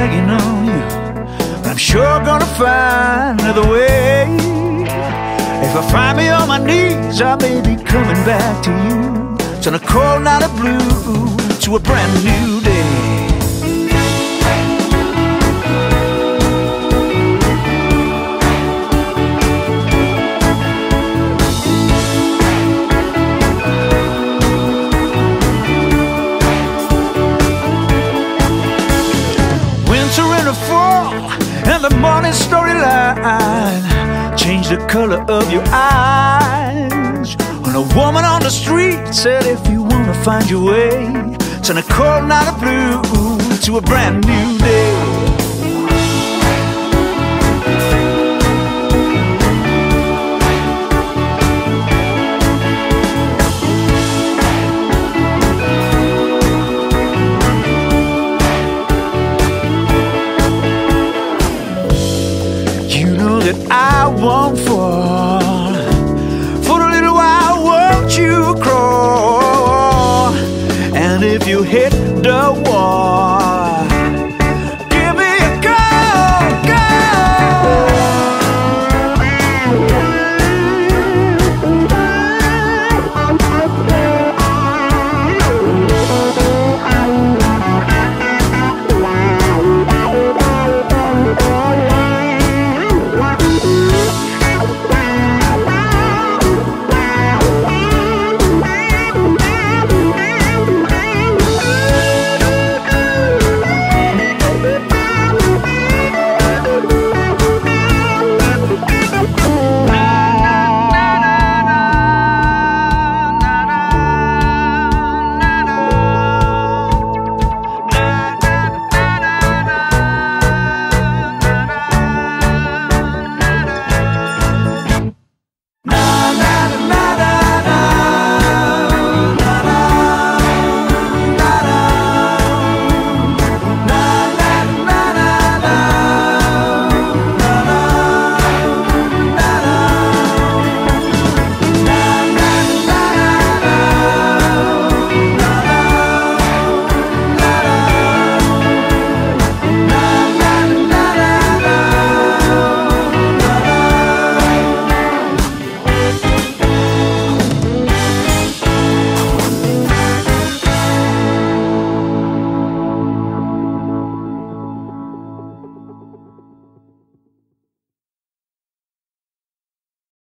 begging on you, but I'm sure gonna find another way. If I find me on my knees, I may be coming back to you. Turn a cold night of blue to a brand new day. Fall and the morning storyline change the color of your eyes. When a woman on the street said, if you wanna find your way, turn a cold night of blue to a brand new day.